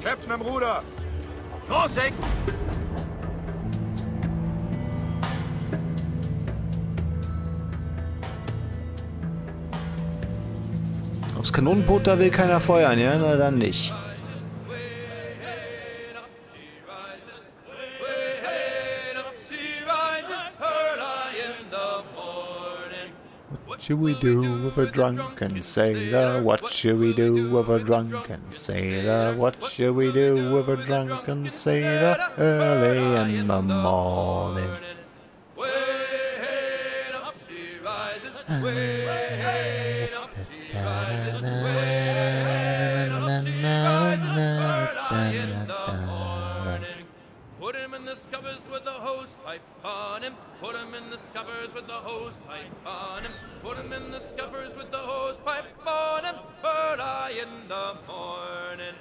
Captain im Ruder. Großig! Aufs Kanonenboot, da will keiner feuern, ja? Na dann nicht. What should we do with a drunken sailor? What should we do with a drunken sailor? What should we do with a drunken sailor early in the morning? Put him in the scuppers with the hose pipe on him. Put him in the scuppers with the hose pipe on him. Put him in the scuppers with the hose pipe on him. Early in the morning.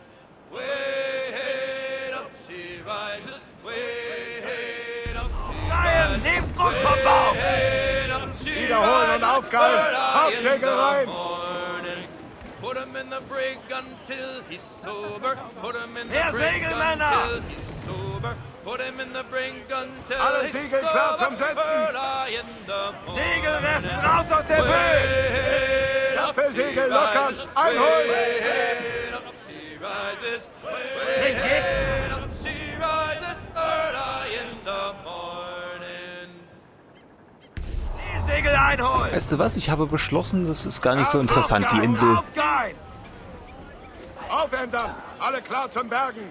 Way up she rises. Way up she rises. Nehmt Druck vom Bauch! Wiederholen und aufgeilen. Hauptsegel rein. Put him in the brig until he's sober. Put him in the Mehr brig Segelmänner! until he's sober. Put him in the brig until Alle he's Segel klar zum sober. Setzen. Early in the morning. Segelreffen raus aus der Höhe! Way up she Segel lockern. rises. Einholen. Way up she rises. Way up she rises. Early in the morning. Die Segel einholen! Weißt du was? Ich habe beschlossen, das ist gar nicht so interessant, die Insel. Aufgehen! Aufändern. Alle klar zum Bergen.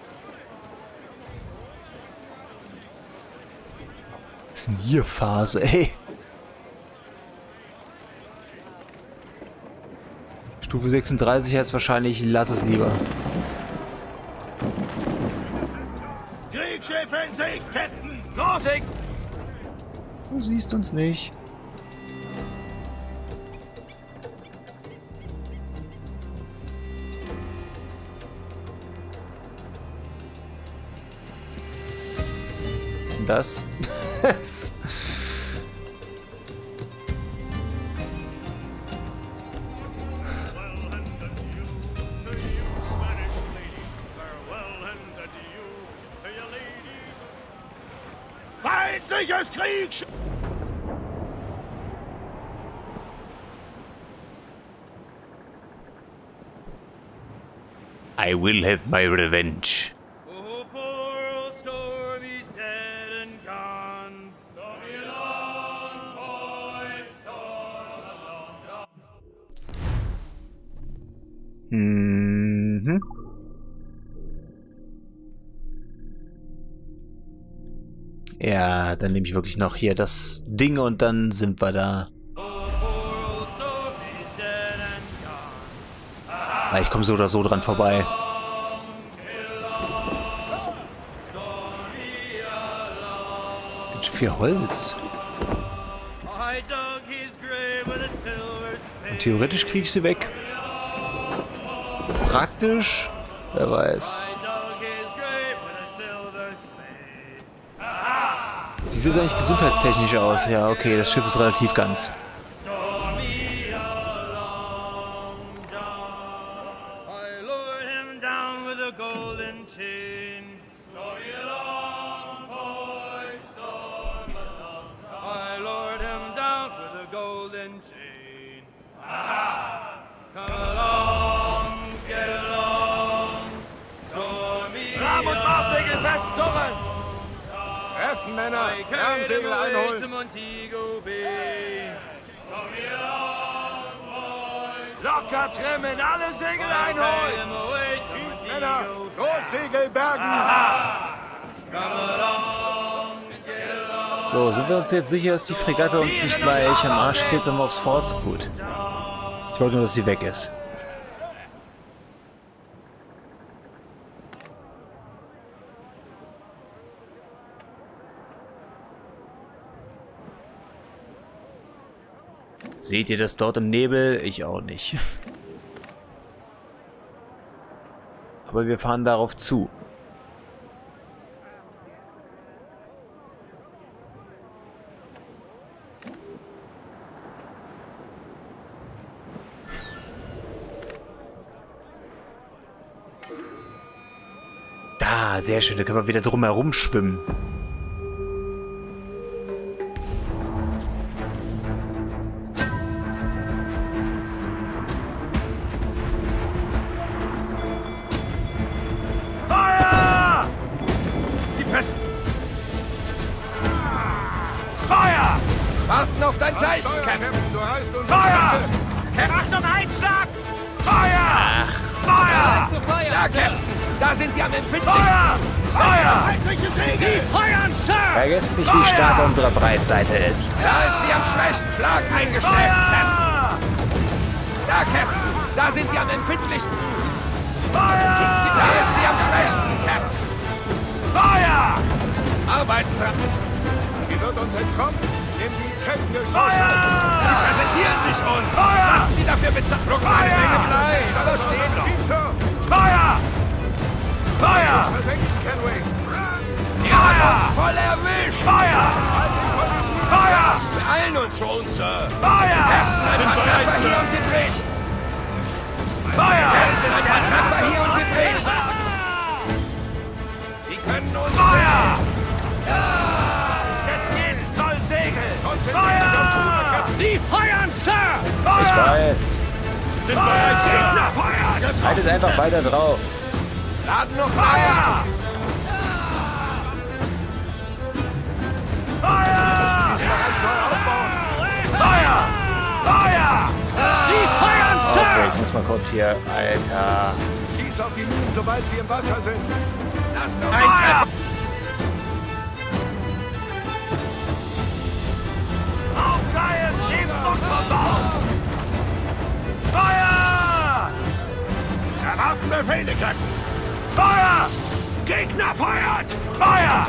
Was ist denn hier Phase, ey? Stufe 36 heißt wahrscheinlich, lass es lieber. Kriegsschiff in Sicht, Captain! Großig! Du siehst uns nicht. Was ist denn das? Feindliches Kriegsschiff! I will have my revenge. Oh, poor old Stormy's dead and gone. Stormy along, boys, storm along. Mhm. Ja, dann nehme ich wirklich noch hier das Ding und dann sind wir da. Oh, poor old Stormy's dead and gone. Ah, ich komme so oder so dran vorbei. Ganz schön viel Holz. I dug his grave with a silver spade. Theoretisch kriege ich sie weg. Praktisch, wer weiß. I dug his grave with a silver spade. Wie sieht es eigentlich gesundheitstechnisch aus? Ja, okay, das Schiff ist relativ ganz. Stormy along, John. I lured him down with a golden chain. Stormy along, boys, storm along, John. I lured him down with a golden chain. Come along, get along, stormy Ram- und Marsegel festzurren! Treffen, Männer. I carried him Fernseher away to einholen. Montego Bay. Locker trimmen, alle Segel Carried einholen! him away to Männer. Montego Bay. Großsegel bergen. Come along, get along. So, sind wir uns jetzt sicher, dass die Fregatte uns nicht gleich am Arsch klebt, wenn wir aufs Fort? Gut. Ich wollte nur, dass sie weg ist. Seht ihr das dort im Nebel? Ich auch nicht. Aber wir fahren darauf zu. Ah, sehr schön. Da können wir wieder drum herum schwimmen. Feuer! Sie pressen! Feuer! Warten auf dein Zeichen, Steuer, Captain. Du reißt uns Feuer! Achtung, Einschlag! Feuer! Feuer! Da, Captain. Da sind sie am empfindlichsten. Feuer! Feuer! Sie feuern, Sir! Vergesst nicht, wie stark unsere Breitseite ist. Da ist sie am schwächsten. Flag eingeschleppt, Captain. Feuer! Da, Captain. Da sind sie am empfindlichsten. Feuer! Da ist sie am schwächsten, Captain. Feuer! Arbeiten dran. Sie wird uns entkommen. Nimm die Kettengeschosse. Feuer! Präsentieren sich uns. Feuer! Lassen Sie dafür bezahlen. Eine Menge Blei. Aber stehen noch. Feuer! Feuer! Versenken, Kenway. Er hat uns voll erwischt. Feuer! Feuer! Wir eilen uns schon, Sir. Feuer! Ein paar Treffer hier und sie bricht. Feuer! Ein paar Treffer hier und sie bricht. Die können uns... Feuer! Jetzt geht's, soll segeln! Feuer! Sie feuern, Sir! Feuer! Ich weiß. Sind bereit, Gegner! Feuer! Haltet einfach weiter drauf. Laden noch Feuer. Feuer! Feuer! Feuer! Sie feuern, Okay, ich muss mal kurz hier... Alter. Schieß auf die Minen, sobald sie im Wasser sind. Lass noch Ein ein Treffer! Aufgeilen! Nebenbus vom Bau! Feuer! Erwarten Befehle, Captain! Feuer! Gegner feuert! Feuer!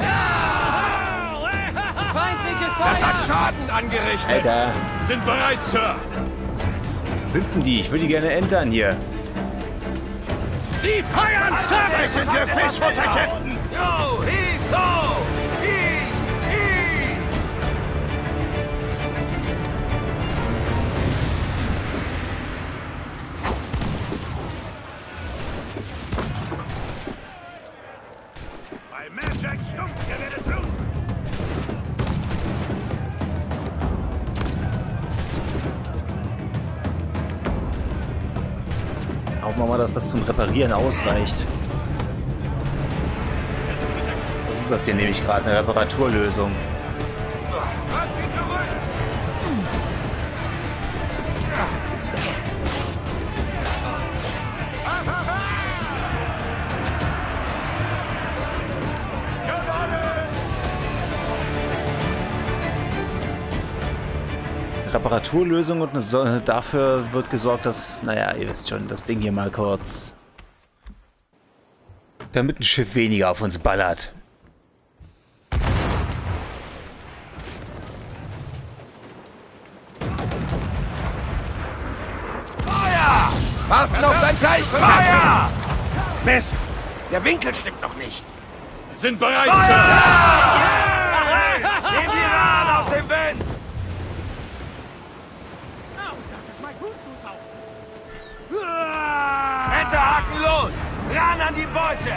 Das hat Schaden angerichtet. Alter. Sind bereit, Sir! Sind denn die? Ich würde die gerne entern hier. Sie feuern, Sir! Das sind wir Fischfutter, Captain! Yo, heave, ho! Heave, heave! Bei Magic stumpf, ihr werdet bluten! Hoffen wir mal, dass das zum Reparieren ausreicht. Was ist das hier nämlich gerade? Eine Reparaturlösung. Halt sie zurück! Reparaturlösung und dafür wird gesorgt, dass, naja, ihr wisst schon, das Ding hier mal kurz... Damit ein Schiff weniger auf uns ballert. Feuer! Warten auf dein Zeichen. Feuer! Mist. Der Winkel stimmt noch nicht. Sind bereit, Sir! Sehen die Rahn auf dem Wind! Enterhaken los! Ran an die Beute!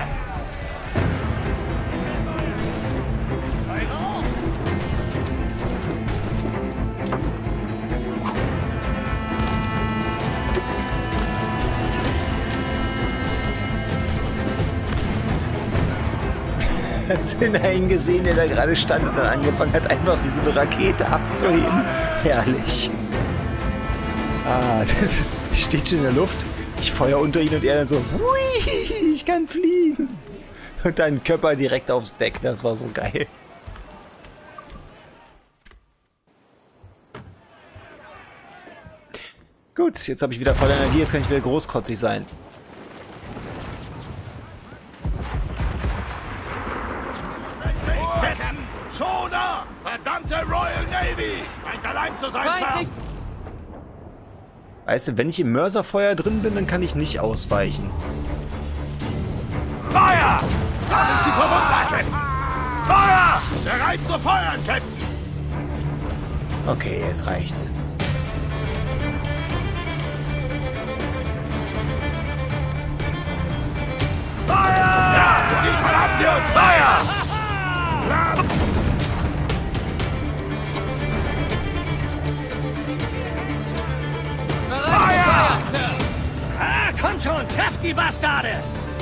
Hast du einen gesehen, der da gerade stand und dann angefangen hat, einfach wie so eine Rakete abzuheben? Herrlich. Ah, das steht schon in der Luft. Ich feuer unter ihn und er dann so, hui, ich kann fliegen. Und dann Körper direkt aufs Deck. Das war so geil. Gut, jetzt habe ich wieder volle Energie. Jetzt kann ich wieder großkotzig sein. Schoner! Verdammte Royal Navy! Meint allein zu sein, Sir! Weißt du, wenn ich im Mörserfeuer drin bin, dann kann ich nicht ausweichen. Feuer! Da sind Sie verwundbar, Captain! Feuer! Bereit zu feuern, Captain! Okay, jetzt reicht's. Feuer! Ja, ich mal ab! Erwischt die Bastarde!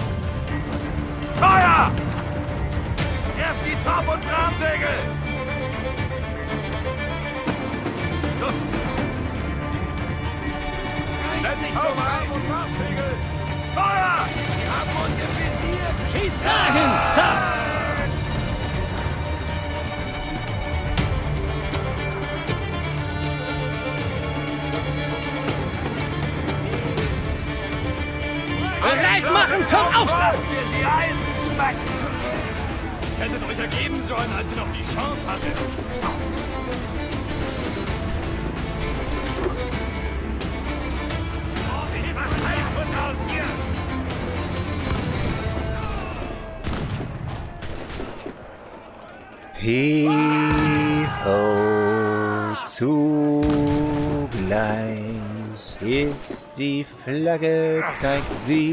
Feuer! Erst die Top- und Bramsegel! Letztlich zum Rahmen und Bramsegel! Feuer! Sie haben uns im Visier! Schießt dahin, Sir! Bereit machen zum Aufschlag! Lasst ihr sie Eisen schmecken! Hätte es euch ergeben sollen, als ihr noch die Chance hattet. Was heißt aus dir? Heho, zugleich ist die Flagge, zeigt sie,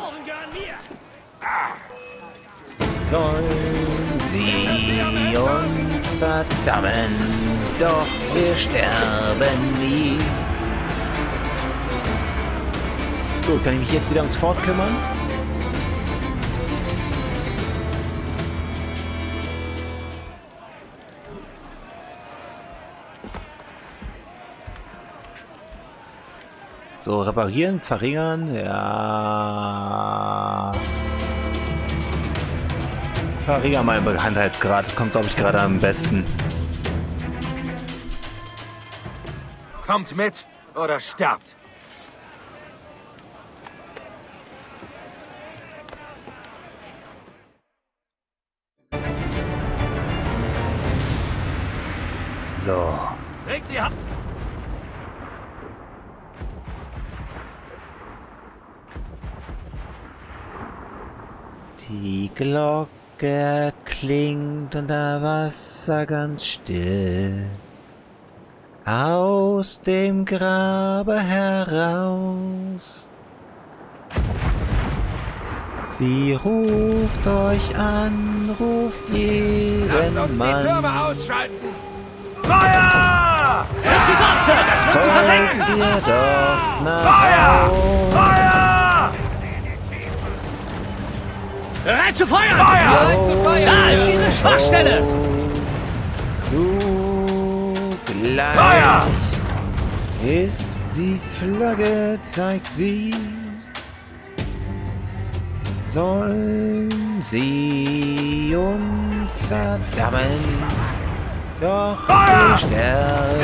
sollen sie uns verdammen, doch wir sterben nie. Gut, kann ich mich jetzt wieder ums Fort kümmern? So, reparieren, verringern, ja. Verringern meinen Bekanntheitsgrad, das kommt, glaube ich, gerade am besten. Kommt mit oder sterbt! So. Legt die Hand! Die Glocke klingt unter Wasser ganz still. Aus dem Grabe heraus. Sie ruft euch an, ruft jeden Lasst uns die Türme Mann. ausschalten! Feuer! Ist sie dort, Sir! Das wird sie versenken! Folgt ihr doch nach Feuer! Haus. Feuer! Bereit zu feuern! Feuer! Da ist ihre Schwachstelle! Zugleich Feuer! ist die Flagge, zeigt sie, sollen sie uns verdammen, doch Feuer! wir sterben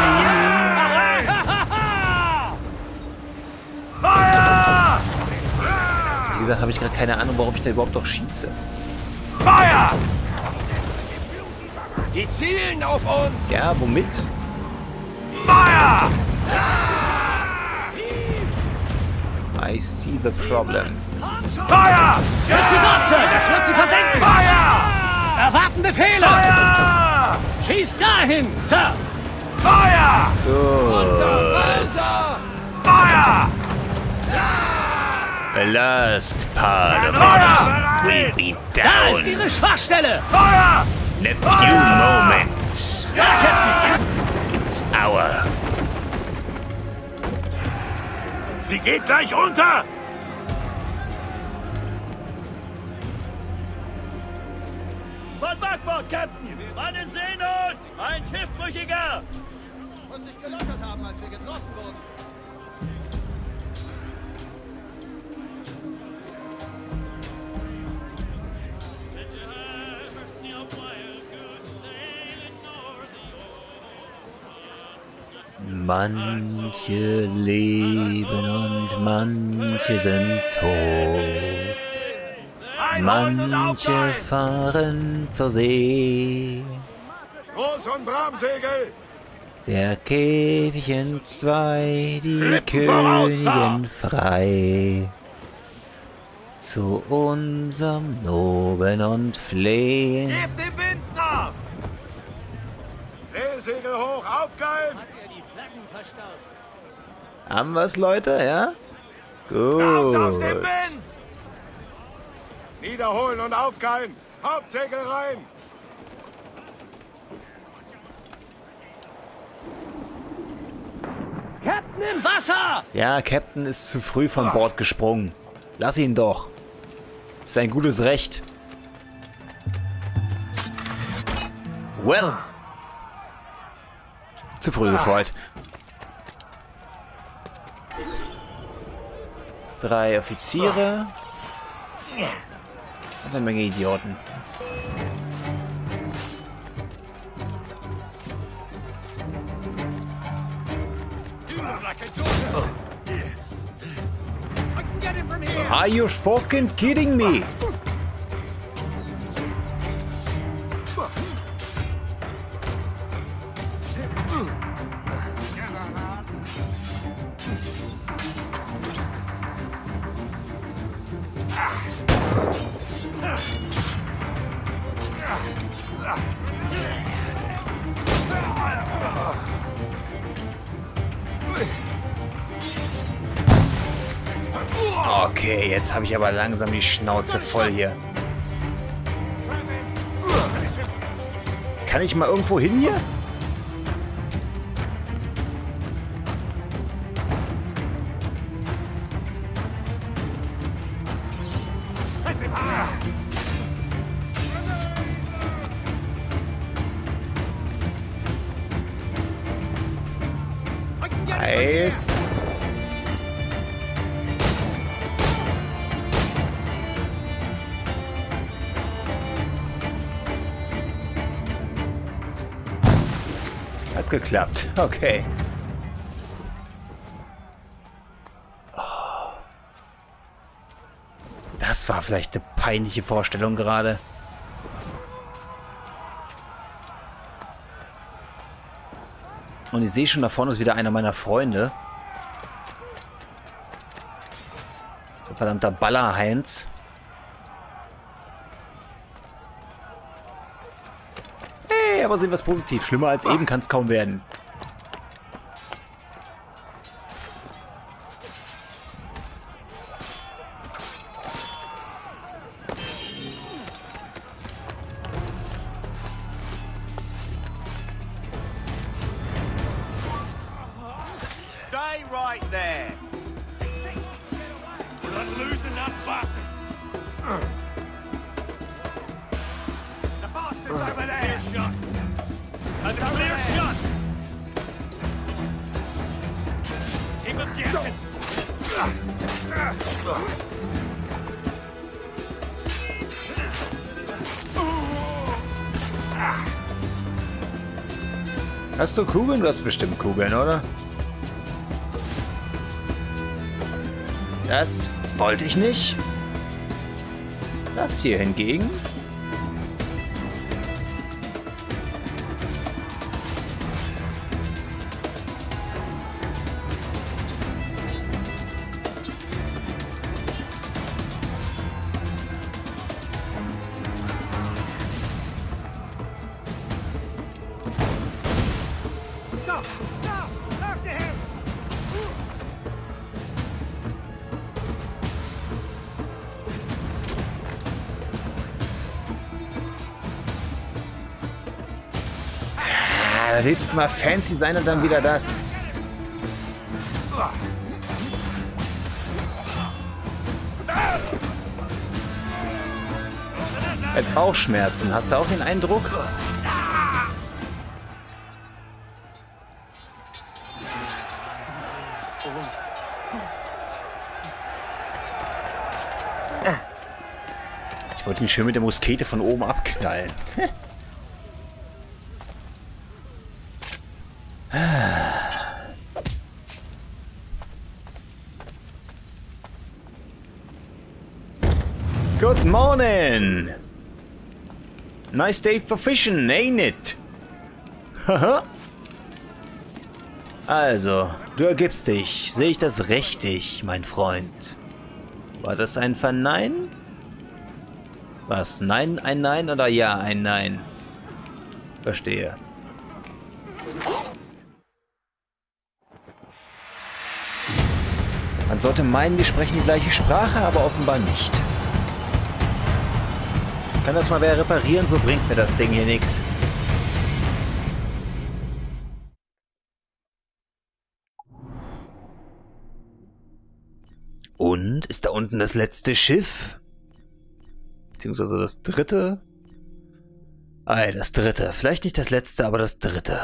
Feuer! nie. Wie gesagt, habe ich gerade keine Ahnung, warum ich da überhaupt noch schieße. Feuer! Die zielen auf uns! Ja, womit? Feuer! I see the problem. Feuer! Ist sie dort, Sir! Das wird sie versenken! Feuer! Erwarten Befehle! Feuer! Schießt dahin, Sir! Feuer! Gut. Feuer! The last part of Feuer! it will be Da ist down ihre Schwachstelle! Feuer! in a few moments. Ja, Captain! It's our. Sie geht gleich unter! Von Backbord, Captain! Mannen sehen uns! Ein Schiffbrüchiger! Muss sich gelockert haben, als wir getroffen wurden. Manche leben und manche sind tot. Manche fahren zur See. Groß- und Bramsegel! Der Käfig entzwei, die Lippen voraus, Königin frei. Zu unserem Loben und Flehen. Gebt den Wind nach! Drehsegel hoch, aufgeilen! Haben wir's, Leute, ja? Raus aus dem Gut. Wind! Niederholen und aufgeilen! Hauptsegel rein! Captain im Wasser! Ja, Captain ist zu früh von Bord gesprungen. Lass ihn doch. Das ist ein gutes Recht. Well. Zu früh gefreut. 3 Offiziere. Und eine Menge Idioten. Are you fucking kidding me? Okay, jetzt habe ich aber langsam die Schnauze voll hier. Kann ich mal irgendwo hin hier? Nice. Hat geklappt. Okay. Das war vielleicht eine peinliche Vorstellung gerade. Und ich sehe schon, da vorne ist wieder einer meiner Freunde. So ein verdammter Ballerheinz. Hey, aber sehen wir es positiv. Schlimmer als eben kann es kaum werden. Stay right there. We're not losing that bastard. The bastard's over there. Shot. That's a clear shot. Keep him guessing. Hast du Kugeln? Du hast bestimmt Kugeln, oder? Das wollte ich nicht. Das hier hingegen. Da willst du mal fancy sein und dann wieder das. Er hat Bauchschmerzen. Hast du auch den Eindruck? Ich wollte ihn schön mit der Muskete von oben abknallen. Good morning! Nice day for fishing, ain't it? Haha. Also, du ergibst dich. Sehe ich das richtig, mein Freund? War das ein Vernein? Was? Nein, ein Nein oder ja, ein Nein? Verstehe. Man sollte meinen, wir sprechen die gleiche Sprache, aber offenbar nicht. Kann das mal wer reparieren, so bringt mir das Ding hier nichts. Und ist da unten das letzte Schiff? Beziehungsweise das dritte? Ah, das dritte. Vielleicht nicht das letzte, aber das dritte.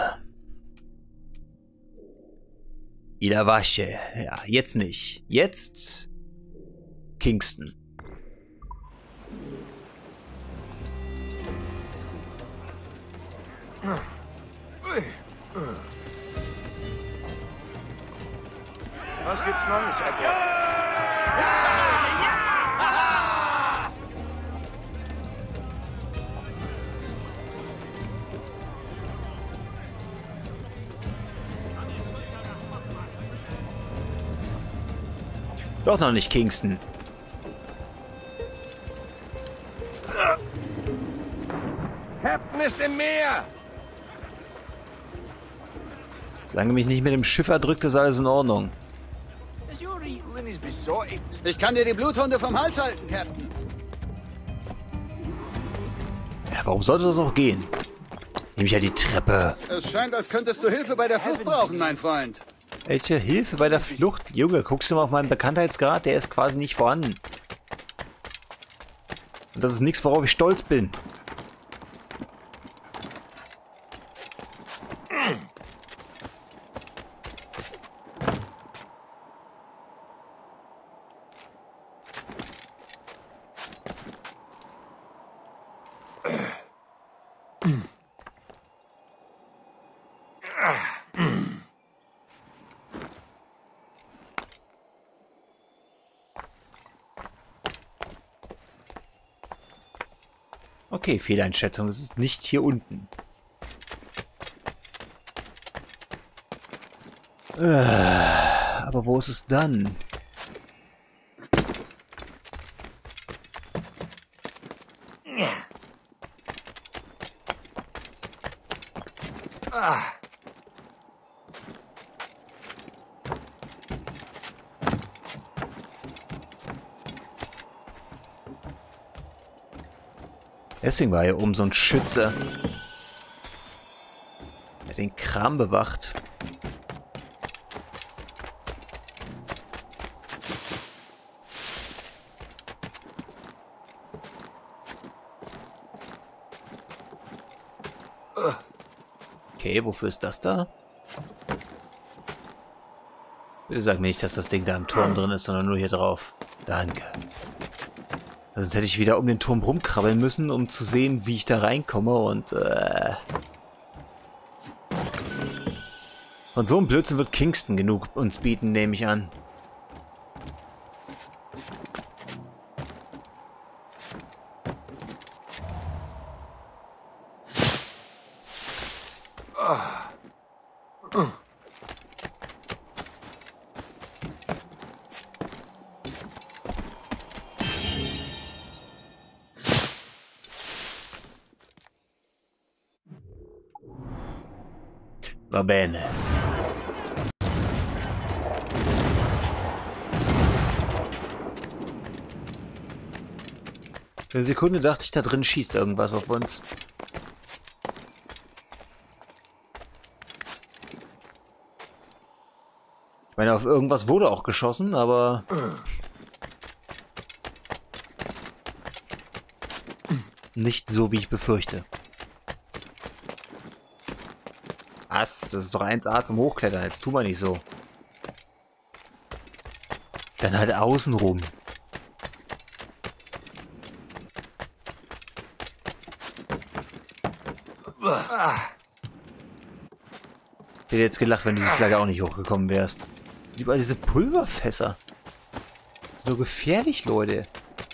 Ilavache. Ja, jetzt nicht. Jetzt Kingston. Was gibt's Neues, Edward? Doch noch nicht Kingston. Captain ist im Meer! Solange mich nicht mit dem Schiff erdrückt, ist alles in Ordnung. Ich kann dir die Bluthunde vom Hals halten, Captain. Ja, warum sollte das auch gehen? Nehme ich ja die Treppe. Es scheint, als könntest du Hilfe bei der Flucht brauchen, mein Freund. Welche Hilfe bei der Flucht? Junge, guckst du mal auf meinen Bekanntheitsgrad? Der ist quasi nicht vorhanden. Und das ist nichts, worauf ich stolz bin. Okay, Fehleinschätzung. Es ist nicht hier unten. Aber wo ist es dann? Deswegen war hier oben so ein Schütze, der den Kram bewacht. Okay, wofür ist das da? Bitte sag mir nicht, dass das Ding da im Turm drin ist, sondern nur hier drauf. Danke. Sonst hätte ich wieder um den Turm rumkrabbeln müssen, um zu sehen, wie ich da reinkomme und Von so einem Blödsinn wird Kingston genug uns bieten, nehme ich an. Va bene. Für eine Sekunde dachte ich, da drin schießt irgendwas auf uns. Ich meine, auf irgendwas wurde auch geschossen, aber... nicht so, wie ich befürchte. Was? Das ist doch 1A zum Hochklettern. Jetzt tu mal nicht so. Dann halt außenrum. Ich hätte jetzt gelacht, wenn du die Flagge auch nicht hochgekommen wärst. Überall diese Pulverfässer. Das ist so gefährlich, Leute.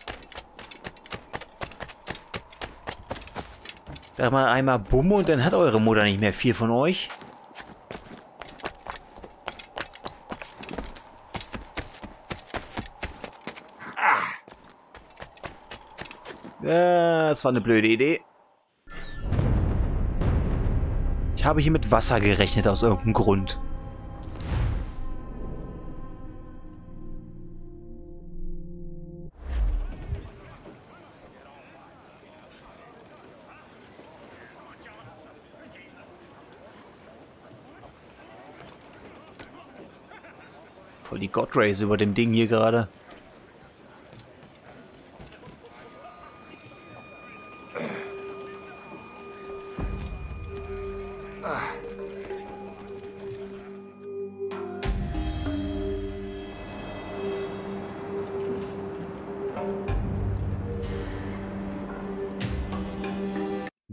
Da mal einmal Bumme und dann hat eure Mutter nicht mehr viel von euch. Das war eine blöde Idee. Ich habe hier mit Wasser gerechnet aus irgendeinem Grund. Voll die God Rays über dem Ding hier gerade.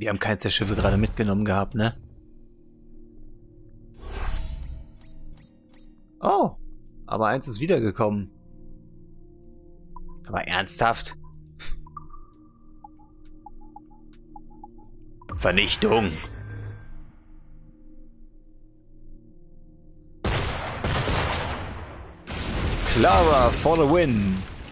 wir haben keins der Schiffe gerade mitgenommen gehabt, ne? Oh, aber eins ist wiedergekommen. Aber ernsthaft? Vernichtung. Clara for the win.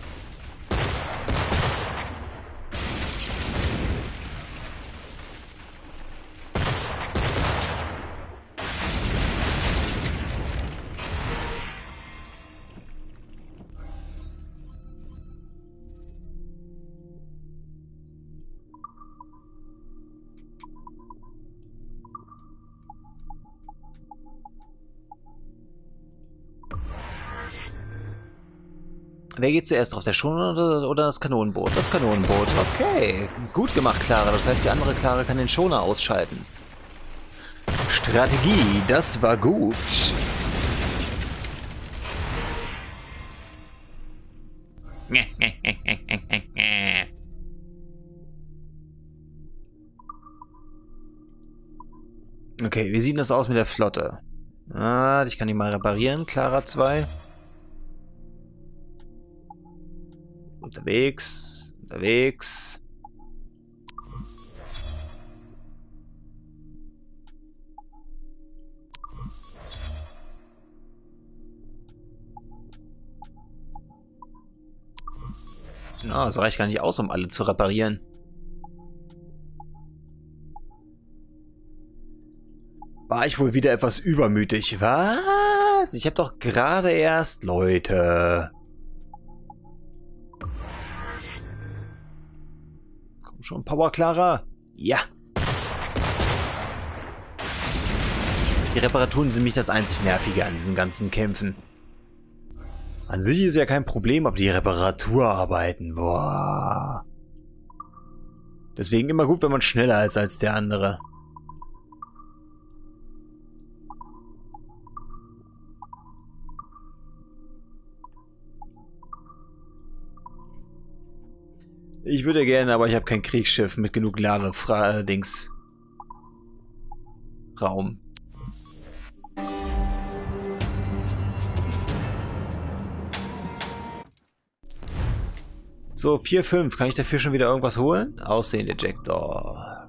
Wer geht zuerst drauf? Der Schoner oder das Kanonenboot? Das Kanonenboot. Okay. Gut gemacht, Clara. Das heißt, die andere Clara kann den Schoner ausschalten. Strategie. Das war gut. Okay, wie sieht das aus mit der Flotte? Ah, ich kann die mal reparieren. Clara 2. Unterwegs. Na, das reicht gar nicht aus, um alle zu reparieren. War ich wohl wieder etwas übermütig? Was? Ich habe doch gerade erst... Leute... Schon Power, Clara? Ja. Die Reparaturen sind nicht das einzig Nervige an diesen ganzen Kämpfen. An sich ist ja kein Problem, aber die Reparaturarbeiten, boah. Deswegen immer gut, wenn man schneller ist als der andere. Ich würde gerne, aber ich habe kein Kriegsschiff mit genug Ladedings. Raum. So, 4, 5. Kann ich dafür schon wieder irgendwas holen? Aussehen-Ejector.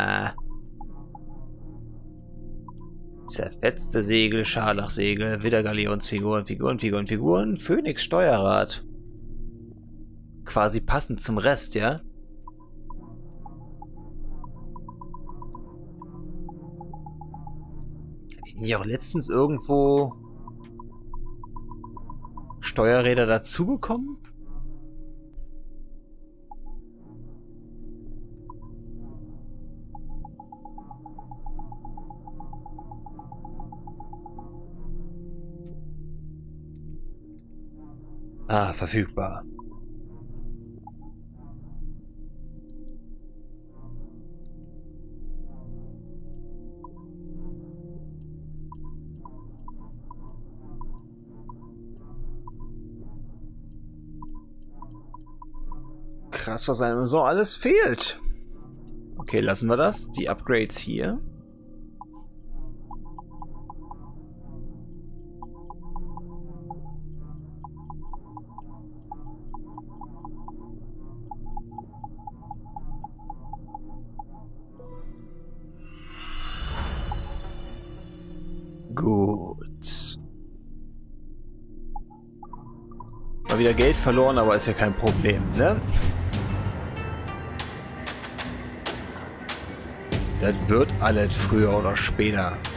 Zerfetzte Segel, Scharlachsegel, Widdergalionsfiguren, Figuren. Phoenix-Steuerrad. Quasi passend zum Rest, ja? Habe ich nicht auch letztens irgendwo Steuerräder dazu bekommen? Ah, verfügbar. Krass, was einem so alles fehlt. Okay, lassen wir das. Die Upgrades hier. Gut. Mal wieder Geld verloren, aber ist ja kein Problem, ne? Das wird alles früher oder später.